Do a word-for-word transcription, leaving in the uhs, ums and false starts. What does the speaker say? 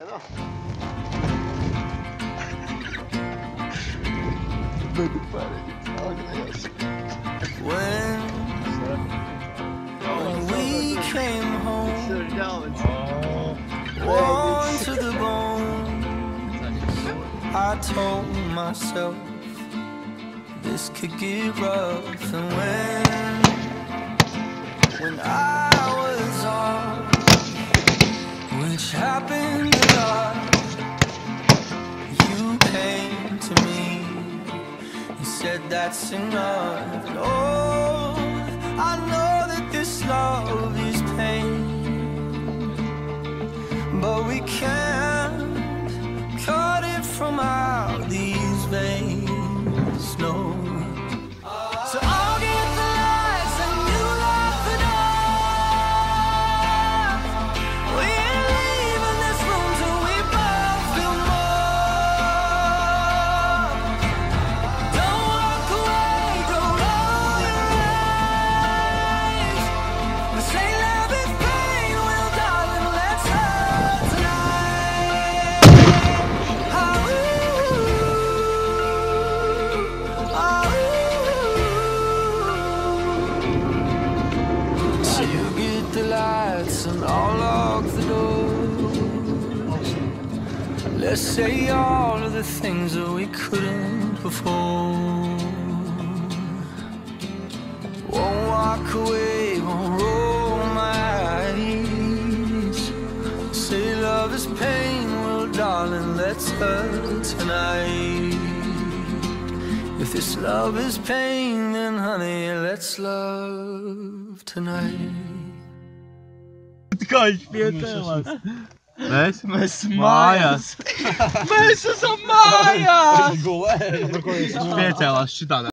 When, when we came home, worn to the bone, I told myself this could get rough. And when, when I was off, which happened a lot, you came to me and said that's enough. And oh, I know that this love is pain, but we can't cut it from out these veins, no. So I'll get the lights and you lock the door. We ain't leaving this room till we both feel more. Don't walk away, don't roll your eyes. This ain't love, it's pain. Well, darling, let's hurt tonight. Oh, oh. So you get the lights and I'll lock the doors. Let's say all of the things that we couldn't before. Won't walk away, won't roll my eyes. Say love is pain, well darling, let's hurt tonight. If this love is pain, then honey, let's love tonight. Tylko świetlas. Mēs? Mēs mājās. Mēs esam mājās! Viņš piecēlās šitādā.